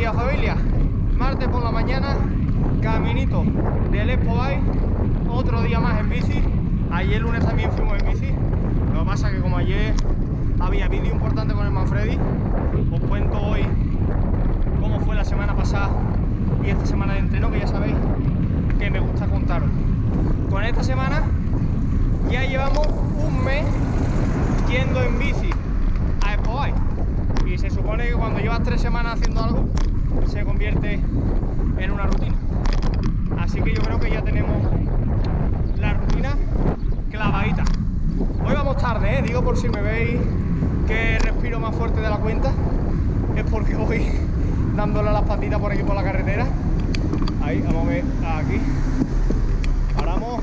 días, familia. Martes por la mañana, caminito del Expo Bike, otro día más en bici. Ayer lunes también fuimos en bici. Lo que pasa es que como ayer había vídeo importante con el Manfredi, os cuento hoy cómo fue la semana pasada y esta semana de entreno, que ya sabéis que me gusta contaros. Con esta semana ya llevamos un mes yendo en bici a Expo Bike. Y se supone que cuando llevas 3 semanas haciendo algo, se convierte en una rutina. Así que yo creo que ya tenemos la rutina clavadita. Hoy vamos tarde, digo, por si me veis que respiro más fuerte de la cuenta, es porque voy dándole las patitas por aquí por la carretera. Ahí, vamos a ver, aquí. Paramos.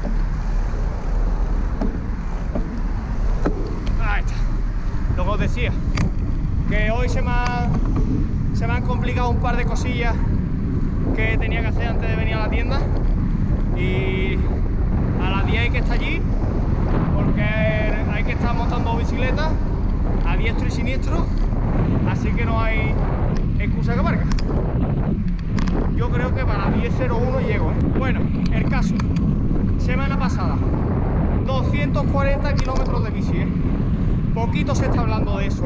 Ahí está. Lo que os decía, que hoy se me han complicado un par de cosillas que tenía que hacer antes de venir a la tienda, y a las 10 hay que estar allí porque hay que estar montando bicicleta a diestro y siniestro, así que no hay excusa que valga. Yo creo que para 10:01 llego, Bueno, el caso, semana pasada 240 kilómetros de bici, Poquito se está hablando de eso,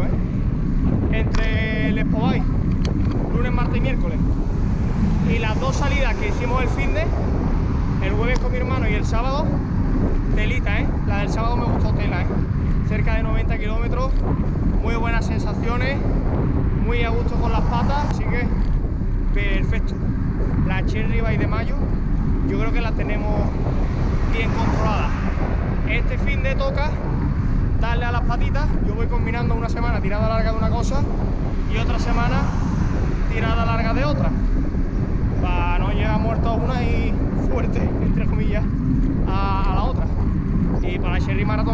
Entre el Expo Bike, lunes, martes y miércoles, y las 2 salidas que hicimos el finde, el jueves con mi hermano y el sábado, telita, La del sábado me gustó tela, Cerca de 90 kilómetros, muy buenas sensaciones, muy a gusto con las patas, así que perfecto. La Cherry Bike de mayo, yo creo que la tenemos bien controlada. Este finde toca darle a las patitas. Yo voy combinando una semana tirada larga de una cosa y otra semana tirada larga de otra, para no llegar muertos una y fuerte, entre comillas, a la otra. Y para la Cherry Marathon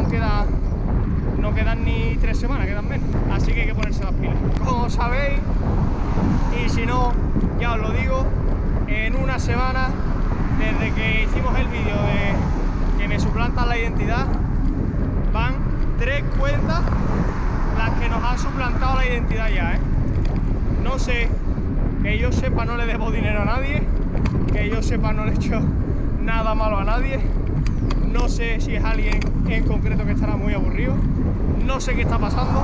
no quedan ni 3 semanas, quedan menos, así que hay que ponerse las pilas, como sabéis. Y si no, ya os lo digo, en una semana desde que hicimos el vídeo de que me suplantan la identidad, van 3 cuentas las que nos han suplantado la identidad ya, No sé, que yo sepa, no le debo dinero a nadie, que yo sepa, no le he hecho nada malo a nadie. No sé si es alguien en concreto que estará muy aburrido, no sé qué está pasando,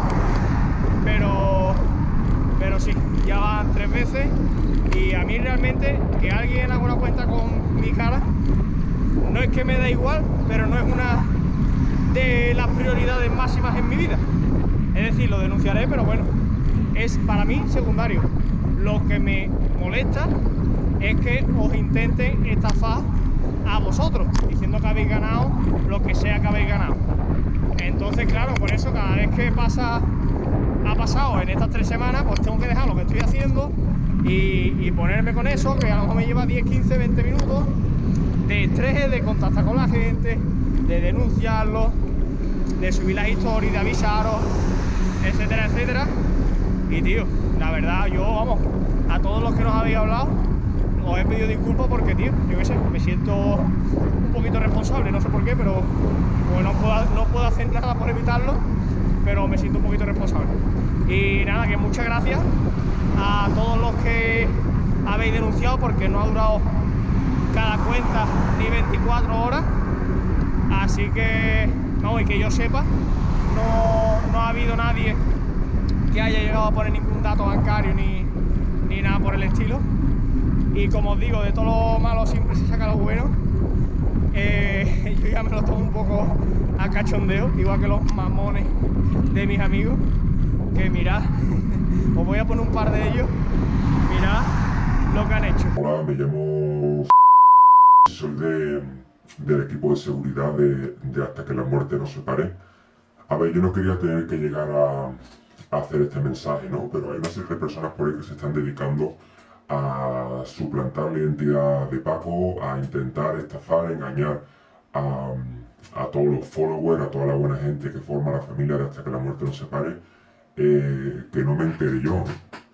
pero sí, ya van 3 veces. Y a mí realmente que alguien haga una cuenta con mi cara no es que me da igual, pero no es una de las prioridades máximas en mi vida. Es decir, lo denunciaré, pero bueno, es para mí secundario. Lo que me molesta es que os intenten estafar a vosotros, diciendo que habéis ganado lo que sea que habéis ganado. Entonces, claro, por eso cada vez que ha pasado en estas 3 semanas, pues tengo que dejar lo que estoy haciendo y ponerme con eso, que a lo mejor me lleva 10, 15, 20 minutos de estrés, de contactar con la gente, de denunciarlo, de subir las historias, de avisaros, etcétera, etcétera. Y tío, la verdad, yo, vamos, a todos los que nos habéis hablado, os he pedido disculpas porque, tío, yo qué sé, me siento un poquito responsable, no sé por qué, pero pues no puedo hacer nada por evitarlo, pero me siento un poquito responsable. Y nada, que muchas gracias a todos los que habéis denunciado, porque no ha durado cada cuenta ni 24 horas, así que, no, y que yo sepa, no ha habido nadie que haya llegado a poner ningún dato bancario ni nada por el estilo. Y como os digo, de todo lo malo siempre se saca lo bueno. Yo ya me lo tomo un poco a cachondeo, igual que los mamones de mis amigos, que mirad, os voy a poner un par de ellos, mirad lo que han hecho. Hola, me llamo... soy del equipo de seguridad de Hasta que la muerte nos separe. A ver, yo no quería tener que llegar a hacer este mensaje, ¿no? Pero hay una serie de personas por ahí que se están dedicando a suplantar la identidad de Paco, a intentar estafar, engañar a todos los followers, a toda la buena gente que forma la familia de Hasta que la muerte nos separe. Que no me entere yo,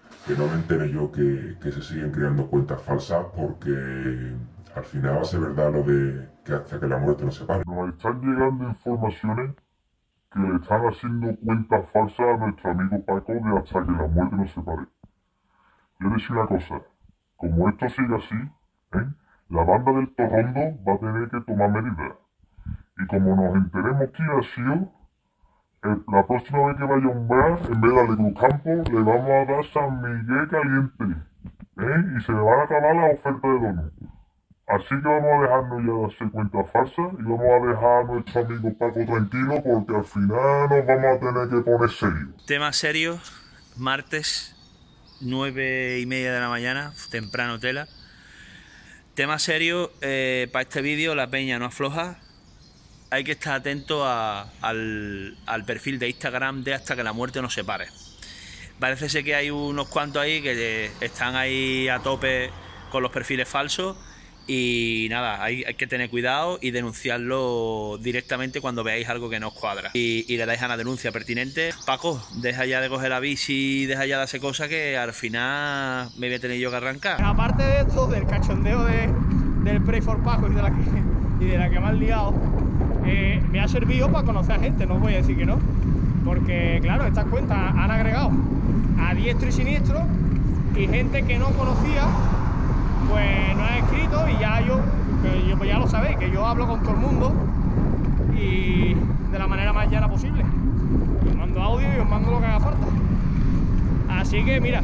que se siguen creando cuentas falsas, porque al final va a ser verdad lo de que Hasta que la muerte nos separe. Nos están llegando informaciones que le están haciendo cuentas falsas a nuestro amigo Paco de Hasta que la muerte nos separe. quiero decir una cosa. Como esto sigue así, la banda del Torrondo va a tener que tomar medidas. Y como nos enteremos quién ha sido, la próxima vez que vaya a un bar, en vez de darle Cruzcampo, le vamos a dar San Miguel caliente. Y se le van a acabar las ofertas de donut. Así que vamos a dejarnos ya de hacer cuentas falsas y vamos a dejar a nuestro amigo Paco tranquilo, porque al final nos vamos a tener que poner serios. Tema serio, martes, 9:30 de la mañana, temprano tela. Tema serio, para este vídeo la peña no afloja. Hay que estar atento al perfil de Instagram de Hasta que la muerte nos separe. Parece ser que hay unos cuantos ahí que están ahí a tope con los perfiles falsos. Y nada, hay que tener cuidado y denunciarlo directamente cuando veáis algo que no os cuadra. Y le dais a la denuncia pertinente. Paco, deja ya de coger la bici, deja ya de hacer cosas que al final me voy a tener yo que arrancar. Aparte de esto, del cachondeo del Pray for Paco y de la que me han liado, me ha servido para conocer a gente, no os voy a decir que no. Porque claro, estas cuentas han agregado a diestro y siniestro y gente que no conocía, pues nos ha escrito y ya yo pues ya lo sabéis, que yo hablo con todo el mundo y de la manera más llana posible. Os mando audio y os mando lo que haga falta. Así que mira,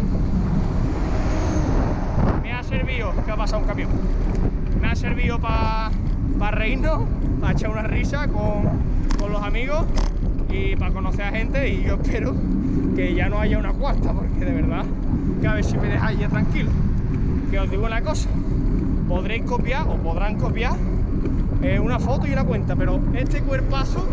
me ha servido, que ha pasado un camión, me ha servido para reírnos, para echar una risa con los amigos y para conocer a gente, y yo espero que ya no haya una cuarta, porque de verdad que a ver si me dejáis ya tranquilo. Que os digo una cosa, podréis copiar o podrán copiar una foto y una cuenta, pero este cuerpazo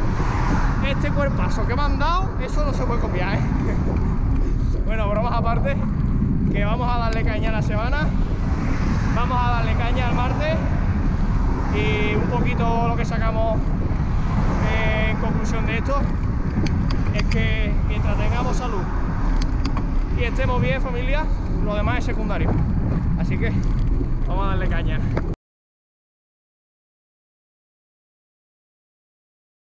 que me han dado, eso no se puede copiar, Bueno, bromas aparte, que vamos a darle caña a la semana, vamos a darle caña al martes, y un poquito lo que sacamos en conclusión de esto es que mientras tengamos salud y estemos bien, familia, lo demás es secundario. Así que vamos a darle caña.